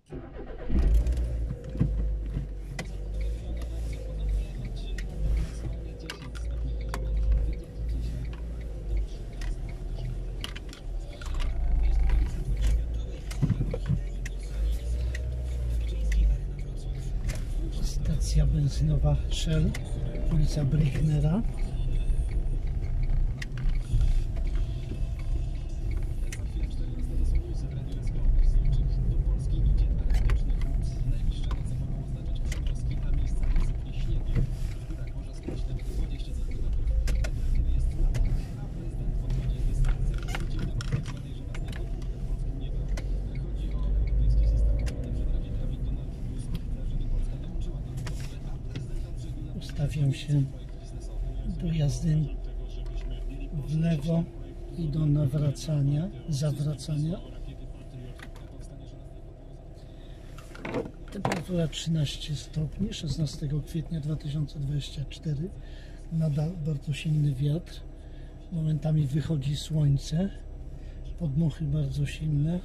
Stacja benzynowa Shell, ulica Brichnera. Ustawiam się do jazdy w lewo i do zawracania. Temperatura 13 stopni, 16 kwietnia 2024. Nadal bardzo silny wiatr. Momentami wychodzi słońce. Podmuchy bardzo silne.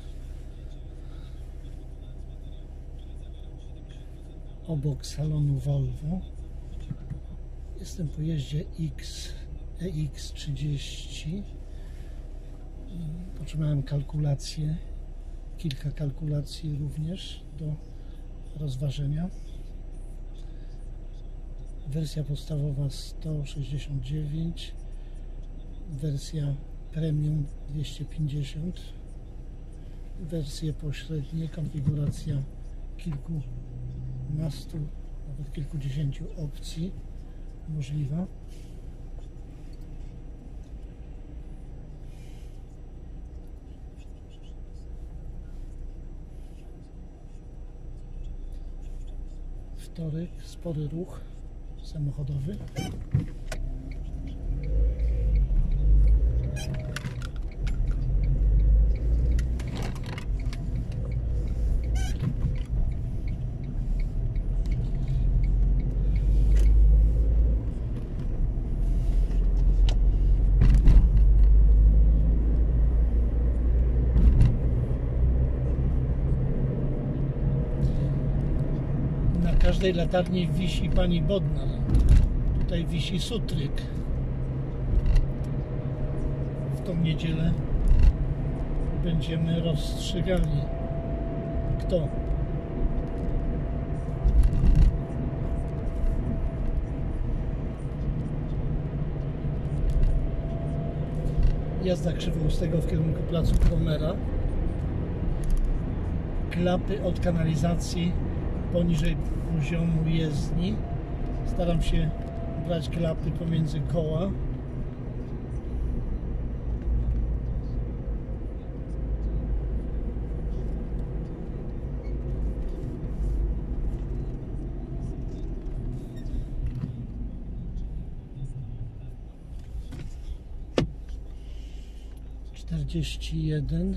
Obok salonu Volvo. Jestem po jeździe EX30. Otrzymałem kalkulację, kilka kalkulacji również do rozważenia. Wersja podstawowa 169, wersja premium 250, wersje pośrednie, konfiguracja kilkunastu, nawet kilkudziesięciu opcji możliwa. Wtorek, spory ruch samochodowy. Na każdej latarni wisi pani Bodnar. Tutaj wisi sutryk. W tą niedzielę będziemy rozstrzygali, kto jazda Krzywoustego w kierunku placu Kromera. Klapy od kanalizacji poniżej poziomu jezdni. Staram się brać klapy pomiędzy koła. ...41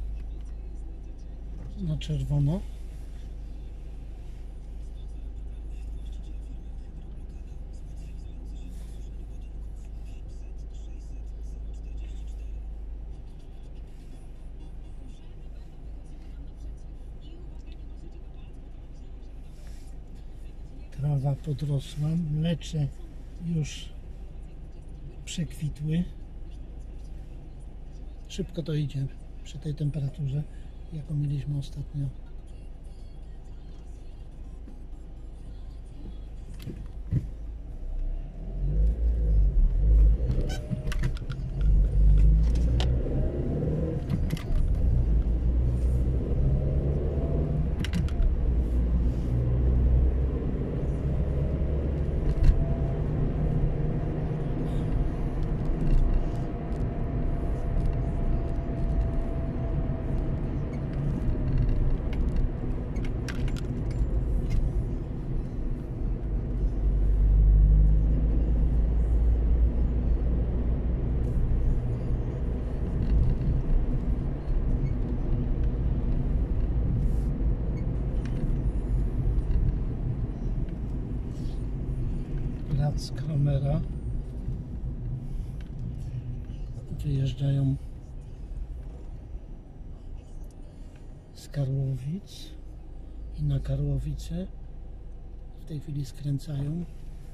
na czerwono. Trawa podrosła, mlecze już przekwitły. Szybko to idzie przy tej temperaturze, jaką mieliśmy ostatnio. Plac Kromera. Wyjeżdżają z Karłowic. i na Karłowice. W tej chwili skręcają.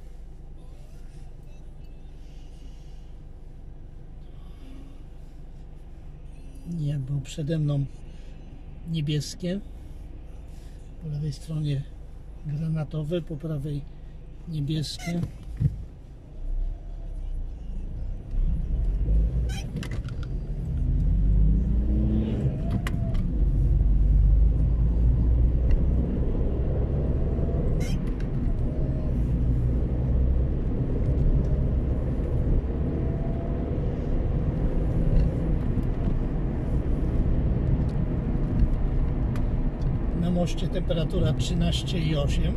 Niebo przede mną niebieskie, po lewej stronie granatowe, po prawej niebieskie. Na moście temperatura 13,8.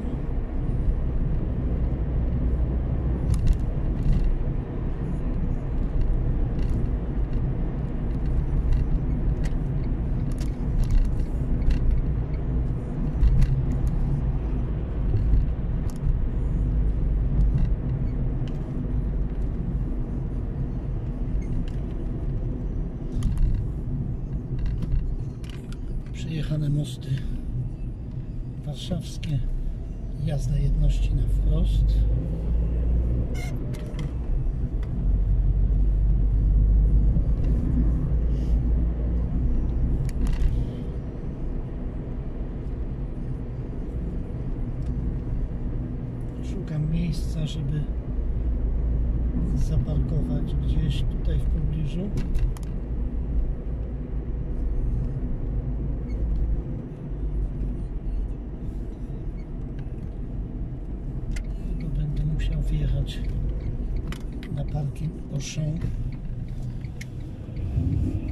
Przejechane mosty warszawskie, jazda jedności na wprost. Szukam miejsca, żeby zaparkować gdzieś tutaj w pobliżu. Musiał wjechać na parking Auchan.